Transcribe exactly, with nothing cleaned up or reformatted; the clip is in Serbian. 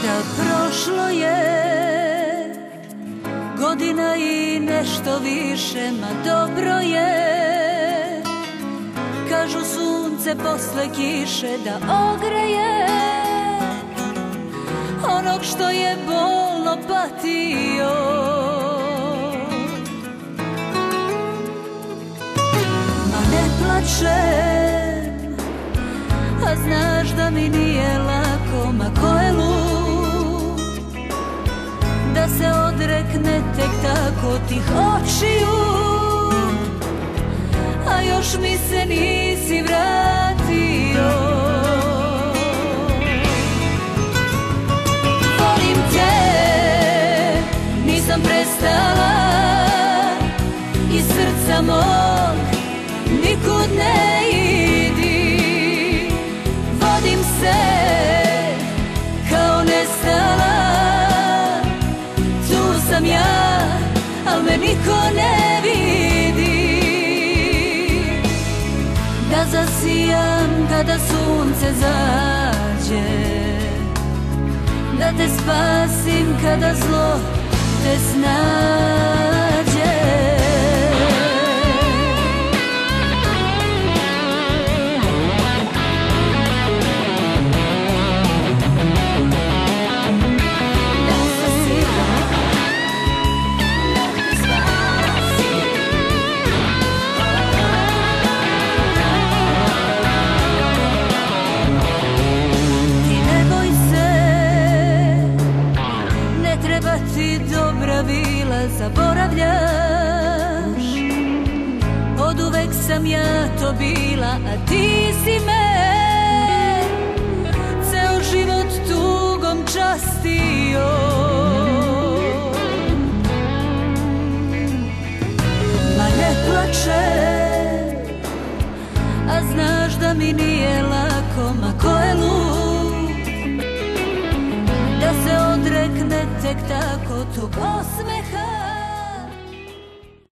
Da prošlo je godina i nešto više, ma dobro je. Kažu sunce posle kiše da ogreje onog što je bolno patio. Ma ne plačem, a znaš da mi nije lako, ma ko je lud da se odrekne tek tako tih očiju, a još mi se nisi vratio. Volim te, nisam prestala, iz srca mog nikud ne idi. Vodim se kao nestala, tu sam ja, al me niko ne vidi. Da zasijam kada sunce zađe, da te spasim kada zlo te snađe. Ti dobra bila, zaboravljaš, oduvek sam ja to bila, a ti si me ceo život tugom častio. Ma ne plačem, a znaš da mi nije lako, ma ko je lud da se odrekne tek tako tog osmeha.